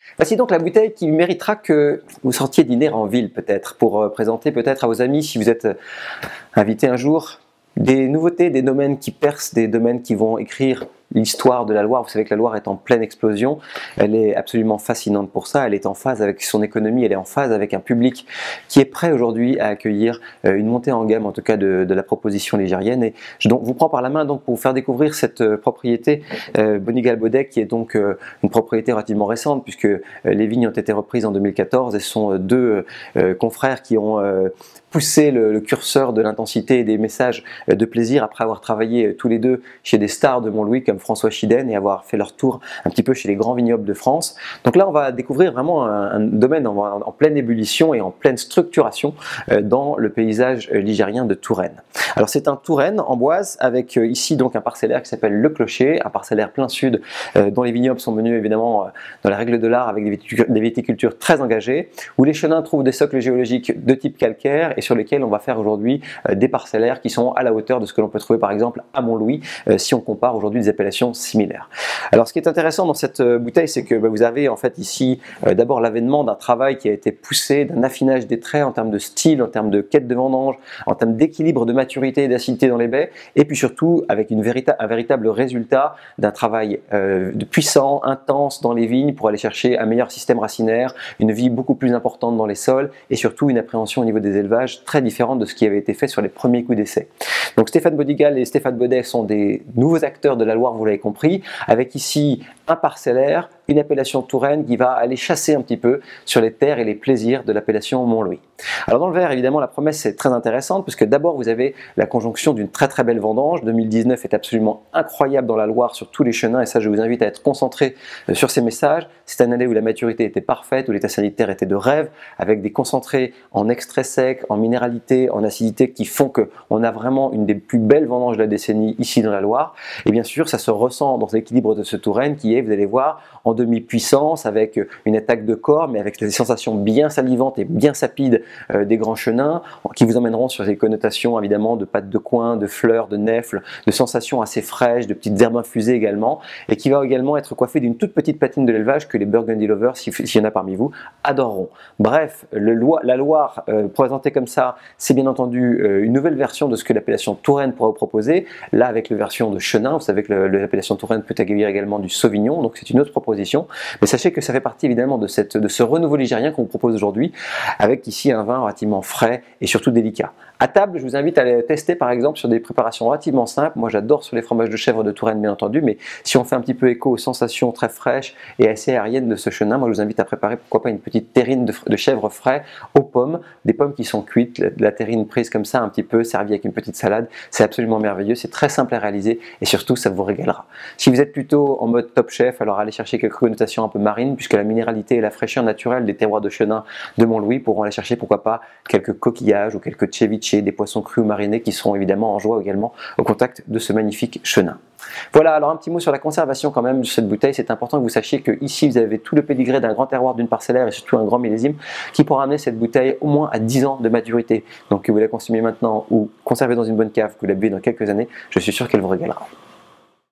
Voici donc la bouteille qui méritera que vous sortiez dîner en ville peut-être, pour présenter peut-être à vos amis, si vous êtes invité un jour, des nouveautés, des domaines qui percent, des domaines qui vont écrire l'histoire de la Loire. Vous savez que la Loire est en pleine explosion, elle est absolument fascinante pour ça, elle est en phase avec son économie, elle est en phase avec un public qui est prêt aujourd'hui à accueillir une montée en gamme en tout cas de la proposition ligérienne. Et je donc, vous prends par la main donc, pour vous faire découvrir cette propriété Bonigal-Bodec, qui est donc une propriété relativement récente puisque les vignes ont été reprises en 2014 et ce sont deux confrères qui ont poussé le curseur de l'intensité et des messages de plaisir après avoir travaillé tous les deux chez des stars de Montlouis comme François Chidен et avoir fait leur tour un petit peu chez les grands vignobles de France. Donc là on va découvrir vraiment un domaine en pleine ébullition et en pleine structuration dans le paysage ligérien de Touraine. Alors c'est un Touraine en boise avec ici donc un parcellaire qui s'appelle Le Clocher, un parcellaire plein sud dont les vignobles sont menus évidemment dans la règle de l'art avec des viticultures très engagées, où les chenins trouvent des socles géologiques de type calcaire et sur lesquels on va faire aujourd'hui des parcellaires qui sont à la hauteur de ce que l'on peut trouver par exemple à Montlouis si on compare aujourd'hui des appellations similaires. Alors ce qui est intéressant dans cette bouteille, c'est que vous avez en fait ici d'abord l'avènement d'un travail qui a été poussé, d'un affinage des traits en termes de style, en termes de quête de vendange, en termes d'équilibre de maturité et d'acidité dans les baies, et puis surtout avec un véritable résultat d'un travail puissant, intense dans les vignes pour aller chercher un meilleur système racinaire, une vie beaucoup plus importante dans les sols et surtout une appréhension au niveau des élevages très différente de ce qui avait été fait sur les premiers coups d'essai. Donc Stéphane Bonigal et Stéphane Bodec sont des nouveaux acteurs de la Loire, vous l'avez compris, avec ici un parcellaire, une appellation Touraine qui va aller chasser un petit peu sur les terres et les plaisirs de l'appellation Montlouis. Alors dans le verre, évidemment, la promesse est très intéressante puisque d'abord vous avez la conjonction d'une très très belle vendange. 2019 est absolument incroyable dans la Loire sur tous les chenins et ça je vous invite à être concentré sur ces messages. C'est une année où la maturité était parfaite, où l'état sanitaire était de rêve, avec des concentrés en extrait sec, en minéralité, en acidité qui font qu'on a vraiment une des plus belles vendanges de la décennie ici dans la Loire. Et bien sûr ça se ressent dans l'équilibre de ce Touraine qui est, vous allez voir, en demi-puissance avec une attaque de corps mais avec des sensations bien salivantes et bien sapides des grands chenins qui vous emmèneront sur des connotations évidemment de pâte de coin, de fleurs, de nèfles, de sensations assez fraîches, de petites herbes infusées également et qui va également être coiffé d'une toute petite patine de l'élevage que les Burgundy lovers, s'il y en a parmi vous, adoreront. Bref, la Loire présentée comme ça, c'est bien entendu une nouvelle version de ce que l'appellation Touraine pourra vous proposer, là avec la version de chenin. Vous savez que l'appellation Touraine peut accueillir également du Sauvignon, donc c'est une autre proposition, mais sachez que ça fait partie évidemment de ce renouveau ligérien qu'on vous propose aujourd'hui, avec ici un vin relativement frais et surtout délicat. À table, je vous invite à les tester par exemple sur des préparations relativement simples. Moi j'adore sur les fromages de chèvre de Touraine bien entendu, mais si on fait un petit peu écho aux sensations très fraîches et assez aériennes de ce chenin, moi je vous invite à préparer pourquoi pas une petite terrine de chèvre frais aux pommes, des pommes qui sont cuites, la terrine prise comme ça un petit peu, servie avec une petite salade, c'est absolument merveilleux, c'est très simple à réaliser et surtout ça vous régalera. Si vous êtes plutôt en mode top chef, alors allez chercher quelques connotations un peu marines puisque la minéralité et la fraîcheur naturelle des terroirs de chenin de Montlouis pourront aller chercher pourquoi pas quelques coquillages ou quelques ceviches, des poissons crus ou marinés qui seront évidemment en joie également au contact de ce magnifique chenin. Voilà, alors un petit mot sur la conservation quand même de cette bouteille. C'est important que vous sachiez que ici vous avez tout le pédigré d'un grand terroir, d'une parcellaire et surtout un grand millésime qui pourra amener cette bouteille au moins à 10 ans de maturité. Donc que vous la consommez maintenant ou conservez dans une bonne cave, que vous la buvez dans quelques années, je suis sûr qu'elle vous régalera.